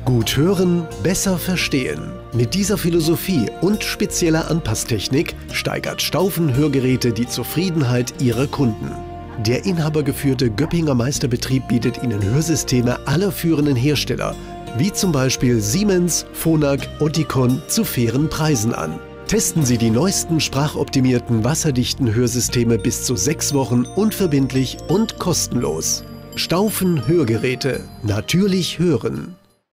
Gut hören, besser verstehen. Mit dieser Philosophie und spezieller Anpasstechnik steigert Staufen Hörgeräte die Zufriedenheit ihrer Kunden. Der inhabergeführte Göppinger Meisterbetrieb bietet Ihnen Hörsysteme aller führenden Hersteller, wie zum Beispiel Siemens, Phonak, Oticon zu fairen Preisen an. Testen Sie die neuesten sprachoptimierten, wasserdichten Hörsysteme bis zu 6 Wochen unverbindlich und kostenlos. Staufen Hörgeräte. Natürlich hören.